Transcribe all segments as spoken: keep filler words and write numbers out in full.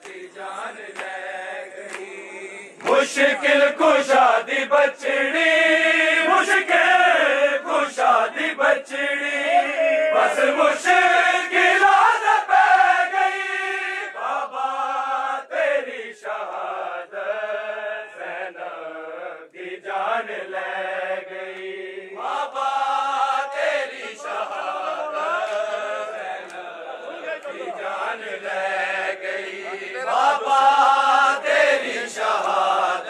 मुश्किल कुशादी बचड़ी, मुश्किल कुशादी बचड़ी, बस मुश्किल पै गई बाबा तेरी शहादत ज़ैनब की जान ले गई। बाबा तेरी शहादत ज़ैनब की जान ले गई। बाबा तेरी शहादत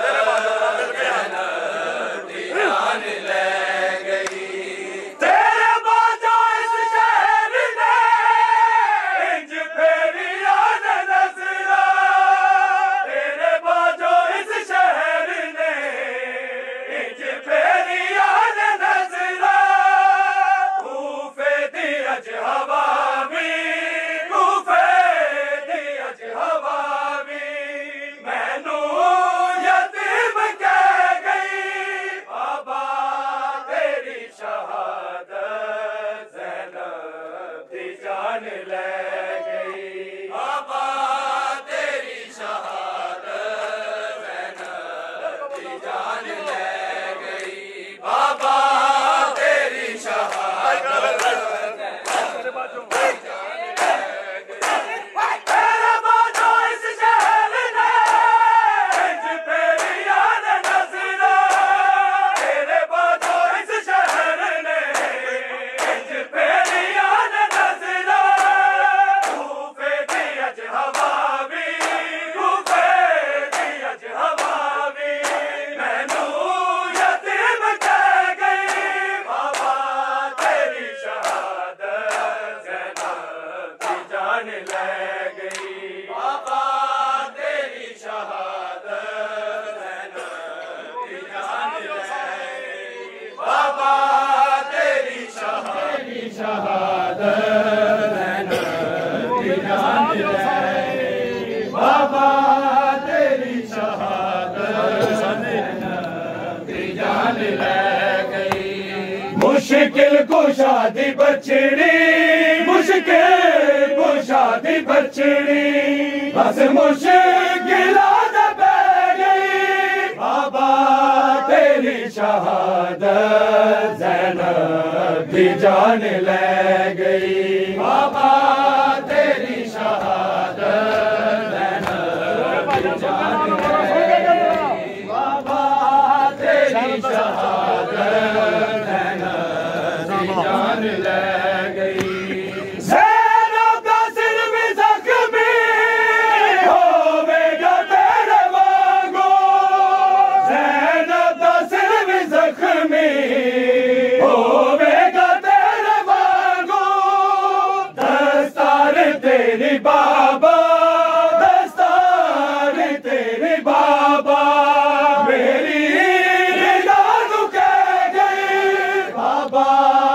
मुश्किल कुशादी बचड़ी, मुश्किल कुशादी बचड़ी, बस मुश्किल पै गई बाबा तेरी शहादत ज़ैनब की जान ले गई। बाबा तेरी शहादत ज़ैनब की जान ले गई। बाबा तेरी शहादत जान ले गई। ज़ैनब का सिर भी ज़ख्मी होवेगा तेरे वांगू, ज़ैनब का सिर भी ज़ख्मी होवेगा तेरे वांगू। दस्तार तेरी बाबा, दस्तार तेरी बाबा, मेरी निगाह कह गई बाबा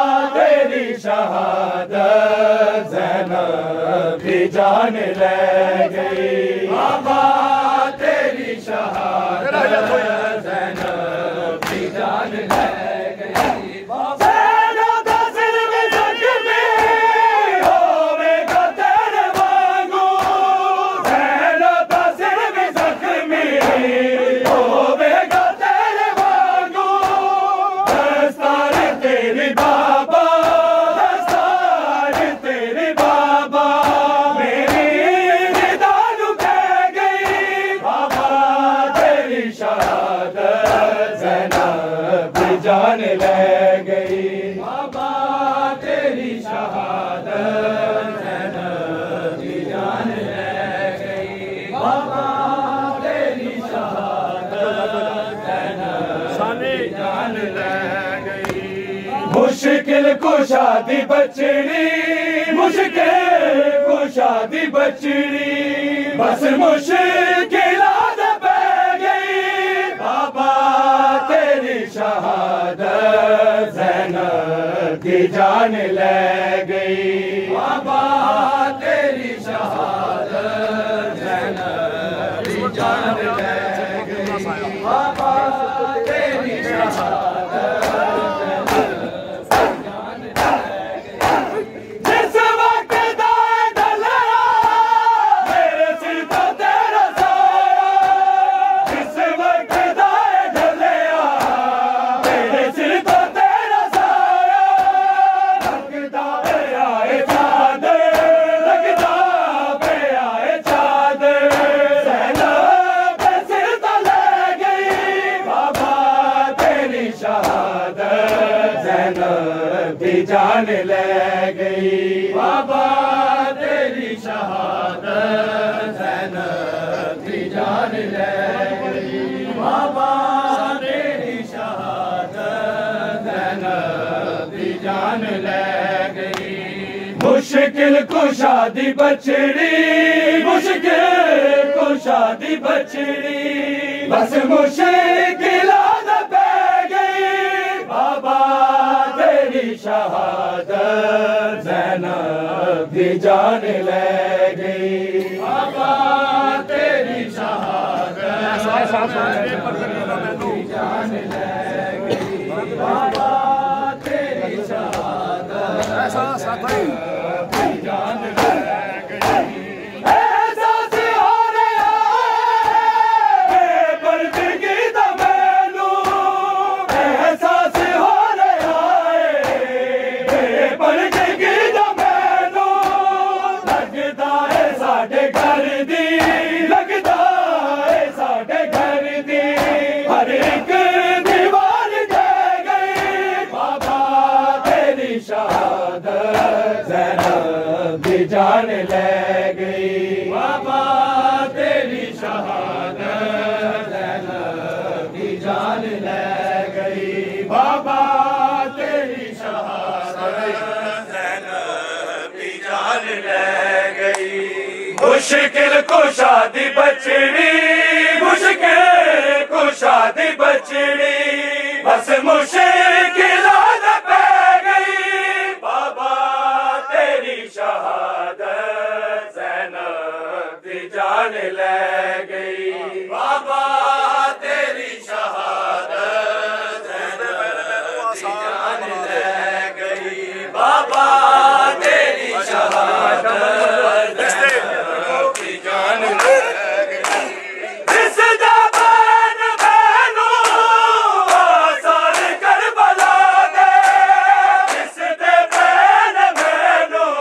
शहादत ज़ैनब की जान ले गई। बाबा तेरी शहादत ज़ैनब की जान ले गई। ज़ैनब का सिर भी ज़ख्मी होवेगा तेरे वांगू, ज़ैनब का सिर भी ज़ख्मी होवेगा तेरे वांगू। दस्तार तेरी बाबा, जान ले गई। बाबा तेरी शहादत ज़ैनब की जान ले गई। बाबा तेरी शहादत ज़ैनब की जान ले गई। मुश्किल कुशादी बचड़ी, मुश्किल कुशादी बचड़ी, बस मुश्किल पै गई बाबा तेरी शहादत ज़ैनब की जान ले गई। बाबा तेरी शहादत ज़ैनब की जान ले गई। बाबा तेरी शहादत जिस वक्त दाए डला मेरे सिर तो दी जान ले गई। बाबा तेरी शहादत ज़ैनब दी जान ले गई। बाबा तेरी शहादत ज़ैनब दी जान ले गई। मुश्किल कुशादी बछड़ी, मुश्किल कुशादी बछड़ी, बस मुश्किल पै गई। बाबा तेरी शहादत ज़ैनब दी जान ले गई। बाबा तेरी शहादत ज़ैनब दी जान ले गई। बाबा तेरी शहादत ज़ैनब दी जान ले गई। जान ले गई। बाबा तेरी शहादत ज़ैनब दी जान ले गई। बाबा तेरी शहादत ज़ैनब दी जान ले गई। मुश्किल कुशादी बछड़ी, मुश्किल कुशादी बछड़ी, बस मुश्किल पै गई। बाबा तेरी शहादत ज़ैनब दी जान ले गई। बाबा तेरी शहादत ज़ैनब दी जान ले गई। बाबा तेरी शहादत ज़ैनब दी जान ले गई। इस ज़बान बहनों आसार करबला दे, इस ज़बान बहनों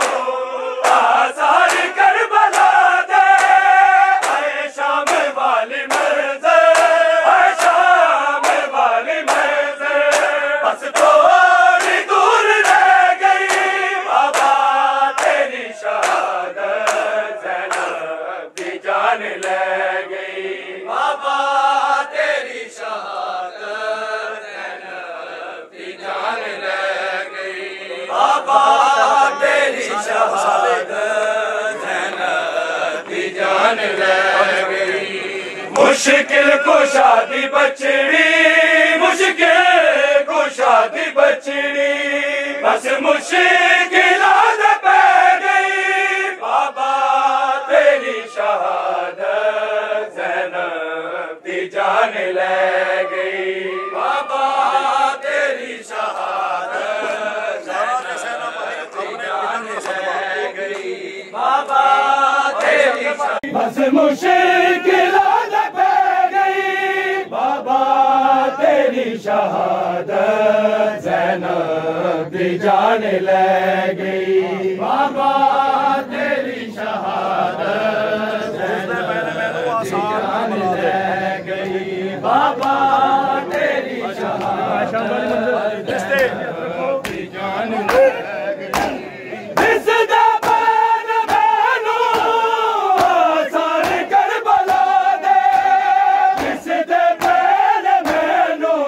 आसार करबला दे। आए शाम वाली मंज़र, आए शाम वाली मंज़र, बस थोड़ी दूर रह गई। बाबा तेरी शहादत ज़ैनब दी जान ले गई। बाबा तेरी शहादत ज़ैनब दी जान ले गई। बाबा तेरी शहादत ज़ैनब दी जान ले गई। मुश्किल कुशादी बछड़ी, मुश्किल कुशादी बछड़ी, बस मुश्किल पै गई। बाबा तेरी शहादत ज़ैनब दी जान ले गई। बाबा तेरी शहादत ज़ैनब दी जान ले गई। बाबा तेरी बस मुश्किल पै गई। बाबा तेरी शहादत ज़ैनब दी जान ले गई। बाबा तेरी शहादत ज़ैनब दी जान ले गई। बाबा तेरी शहादत ज़ैनब दी जान ले गई। इस ज़बान बहनों आसार करबला दे, इस ज़बान बहनों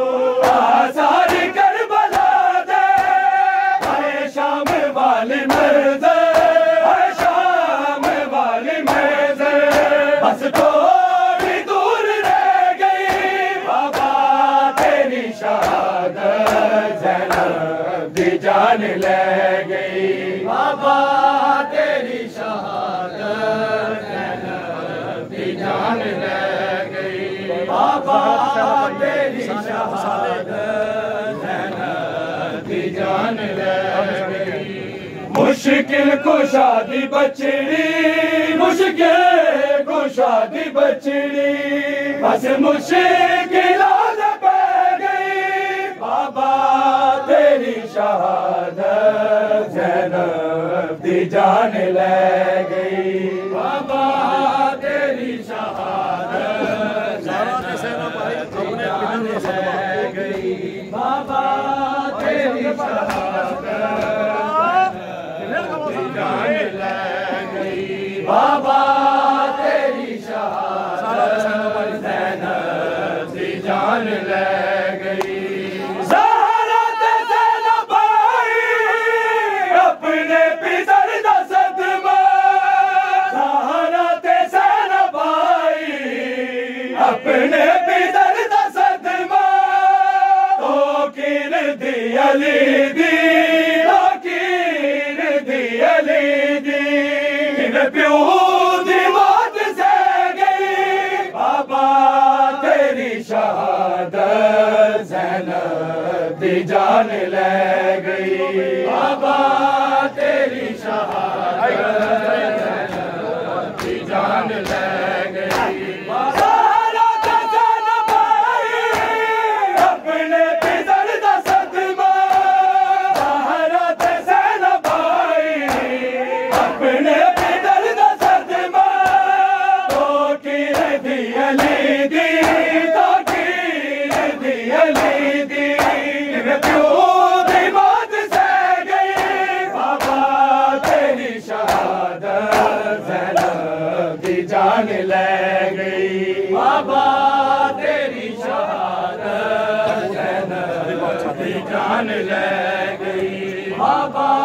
आसार करबला दे। आए शाम वाली मंज़र, आए शाम वाली मंज़र, बस थोड़ी दूर रह गई। बाबा तेरी शहादत ज़ैनब दी जान ले गई। बाबा तेरी शहादत ज़ैनब दी जान ले गई। बाबा तेरी शहादत ज़ैनब दी जान ले गई। मुश्किल कुशादी बछड़ी, मुश्किल कुशादी बछड़ी, बस मुश्किल पै गई। बाबा तेरी शहादत ज़ैनब दी जान ले गई। बाबा तेरी शहादत ज़ैनब दी जान ले गई। बाबा तेरी शहादत प्यो दी मौत से गई बाबा तेरी शहादत ज़ैनब दी जान ले गई बाबा तेरी शहादत ज़ैनब दी जान ले गई सारा ज़ैनब भाई अपने पितर दा सदमा सारा ज़ैनब भाई अपने पितर दा सदमा तो की रदी अली दी तो की रदी अली दी प्यो दी मौत से गई बाबा तेरी शहादत ज़ैनब दी जान ले गई बाबा तेरी शहादत ज़ैनब दी जान ले गई बाबा